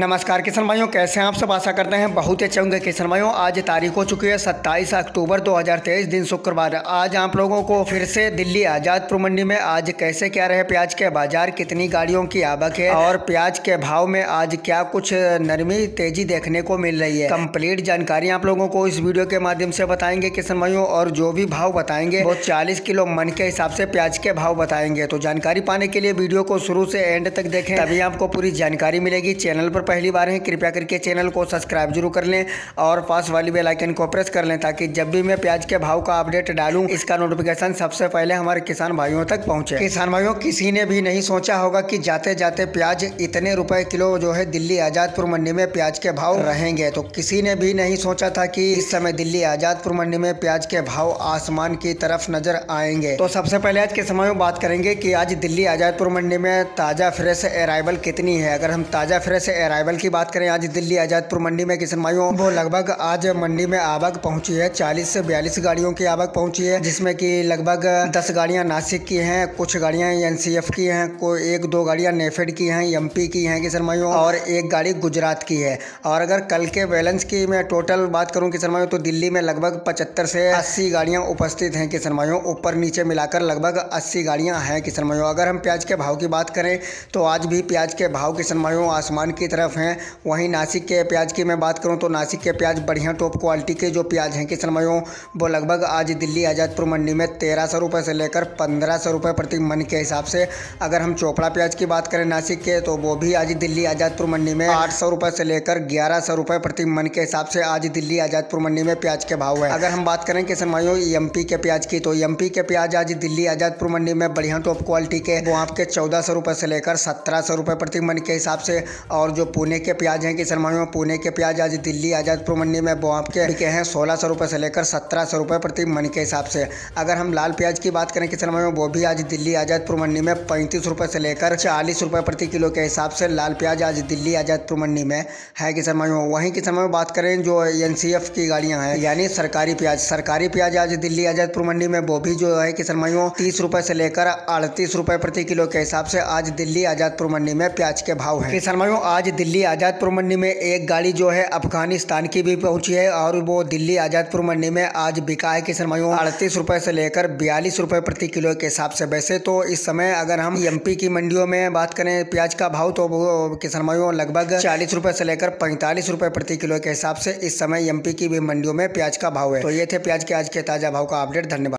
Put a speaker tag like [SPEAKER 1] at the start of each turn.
[SPEAKER 1] नमस्कार किसान भाइयों, कैसे हैं आप सब। आशा करते हैं बहुत ही अच्छे होंगे। किसान भाइयों, आज तारीख हो चुकी है 27 अक्टूबर 2023, दिन शुक्रवार। आज आप लोगों को फिर से दिल्ली आजादपुर मंडी में आज कैसे क्या रहे प्याज के बाजार, कितनी गाड़ियों की आवक है और प्याज के भाव में आज क्या कुछ नरमी तेजी देखने को मिल रही है, कंप्लीट जानकारी आप लोगों को इस वीडियो के माध्यम से बताएंगे किसान भाइयों। और जो भी भाव बताएंगे वो 40 किलो मन के हिसाब से प्याज के भाव बताएंगे। तो जानकारी पाने के लिए वीडियो को शुरू से एंड तक देखें, तभी आपको पूरी जानकारी मिलेगी। चैनल पर पहली बार है, कृपया करके चैनल को सब्सक्राइब जरूर कर लें और पास वाली बेल आइकन को प्रेस कर लें, ताकि जब भी मैं प्याज के भाव का अपडेट डालूं इसका नोटिफिकेशन सबसे पहले हमारे किसान भाइयों तक पहुंचे। किसान भाइयों, किसी ने भी नहीं सोचा होगा कि जाते जाते प्याज इतने रुपए किलो जो है दिल्ली आजादपुर मंडी में प्याज के भाव रहेंगे। तो किसी ने भी नहीं सोचा था कि इस समय दिल्ली आजादपुर मंडी में प्याज के भाव आसमान की तरफ नजर आएंगे। तो सबसे पहले आज के समय में बात करेंगे कि आज दिल्ली आजादपुर मंडी में ताजा फ्रेश अराइवल कितनी है। अगर हम ताजा फ्रेश अराइवल की बात करें आज दिल्ली आजादपुर मंडी में किसान भाइयों, वो लगभग आज मंडी में आवक पहुंची है 40 से 42 गाड़ियों की आवक पहुंची है, जिसमें कि लगभग 10 गाड़ियां नासिक की हैं, कुछ गाड़ियां एनसीएफ की हैं, कोई 1-2 गाड़ियां नेफेड की हैं, एमपी की हैं किसान भाइयों, और एक गाड़ी गुजरात की है। और अगर कल के बैलेंस की मैं टोटल बात करूं किसान भाइयों, तो दिल्ली में लगभग 75 से 80 गाड़ियां उपस्थित हैं किसान भाइयों, ऊपर नीचे मिलाकर लगभग 80 गाड़ियां हैं किसान भाइयों। अगर हम प्याज के भाव की बात करें तो आज भी प्याज के भाव किसान भाइयों आसमान की तरफ हैं। वहीं नासिक के प्याज की मैं बात करूं तो नासिक के प्याज बढ़िया टॉप क्वालिटी के जो प्याज हैं किसान भाइयों, वो लगभग आज दिल्ली आजादपुर मंडी में 1300 रुपये से लेकर 1500 रुपये प्रति मन के हिसाब से। अगर हम चोपड़ा प्याज की बात करें नासिक के, तो वो भी आज दिल्ली आजादपुर मंडी में 800 रुपये से लेकर 1100 रुपये प्रति मन के हिसाब से आज दिल्ली आजादपुर मंडी में प्याज के भाव है। अगर हम बात करें किसान भाइयों एमपी के प्याज की, तो एमपी के प्याज आज दिल्ली आजादपुर मंडी में बढ़िया टॉप क्वालिटी के वो आपके 1400 रुपये से लेकर 1700 रुपये प्रति मन के हिसाब से। और जो पुणे के प्याज हैं किसान भाइयों, पुणे के प्याज आज दिल्ली आजादपुर मंडी में वो आपके बिके हैं 1600 रुपये से लेकर 1700 रुपये प्रति मन के हिसाब से। अगर हम लाल प्याज की बात करें किसान भाइयों, वो भी आज दिल्ली आजादपुर मंडी में 35 रुपये से लेकर 40 रुपये प्रति किलो के हिसाब से लाल प्याज आज दिल्ली आजादपुर मंडी में है किसान भाइयों। वहीं किसान भाइयों बात करें जो एनसीएफ की गाड़ियां हैं, यानी सरकारी प्याज आज दिल्ली आजादपुर मंडी में वो भी जो है किसान भाइयों 30 रुपये से लेकर 38 रुपये प्रति किलो के हिसाब से आज दिल्ली आजादपुर मंडी में प्याज के भाव है किसान भाइयों। आज दिल्ली आजादपुर मंडी में एक गाड़ी जो है अफगानिस्तान की भी पहुंची है और वो दिल्ली आजादपुर मंडी में आज बिका है किसान भाइयों 38 रुपये से लेकर 42 रुपये प्रति किलो के हिसाब से। वैसे तो इस समय अगर हम एमपी की मंडियों में बात करें प्याज का भाव, तो वो किसान भाइयों लगभग 40 रुपये से लेकर 45 रुपये प्रति किलो के हिसाब से इस समय एमपी की भी मंडियों में प्याज का भाव है। तो ये थे प्याज के आज के ताजा भाव का अपडेट। धन्यवाद।